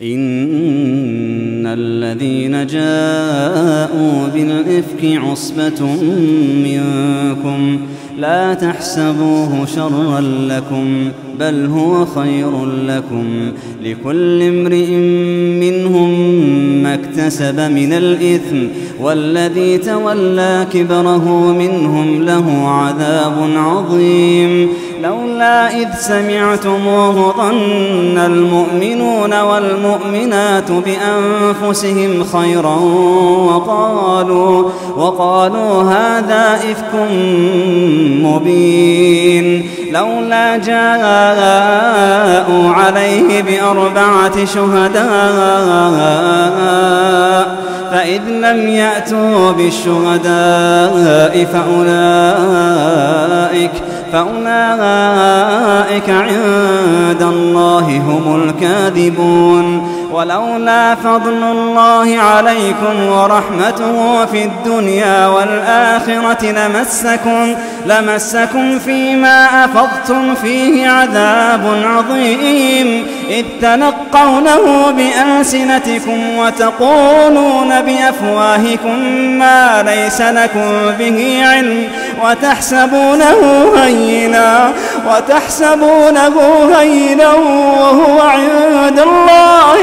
إن الذين جاءوا بالإفك عصبة منكم لا تحسبوه شرا لكم بل هو خير لكم لكل امرئ منهم ما اكتسب من الإثم والذي تولى كبره منهم له عذاب عظيم لولا إذ سمعتموه ظن المؤمنون والمؤمنات بأنفسهم خيرا وقالوا هذا إفك مبين لولا جاءوا عليه بأربعة شهداء فإذ لم يأتوا بالشهداء فأولئك عند الله هم الكاذبون ولولا فضل الله عليكم ورحمته في الدنيا والآخرة لمسكم فيما أفضتم فيه عذاب عظيم إذ تلقونه بألسنتكم وتقولون بأفواهكم ما ليس لكم به علم وتحسبونه هينا وهو عند الله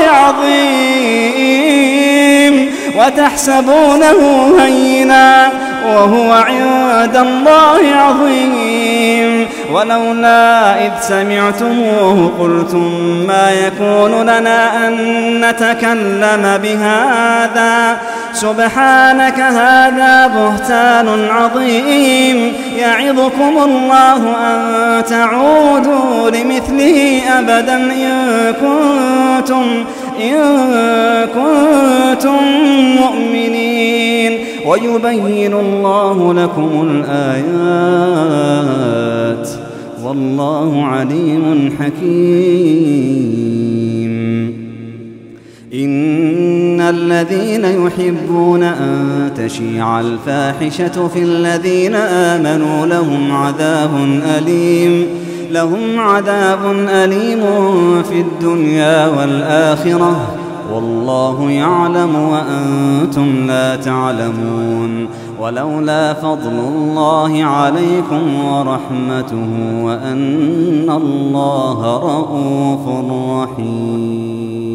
عظيم وتحسبونه هينا وهو عند الله عظيم ولولا إذ سمعتموه قلتم ما يكون لنا أن نتكلم بهذا سبحانك هذا بهتان عظيم يعظكم الله أن تعودوا لمثله أبدا إن كنتم مؤمنين ويبين الله لكم الآيات والله عليم حكيم إن الذين يحبون أن تشيع الفاحشة في الذين آمنوا لهم عذاب أليم في الدنيا والآخرة والله يعلم وأنتم لا تعلمون ولولا فضل الله عليكم ورحمته وأن الله رءوف رحيم.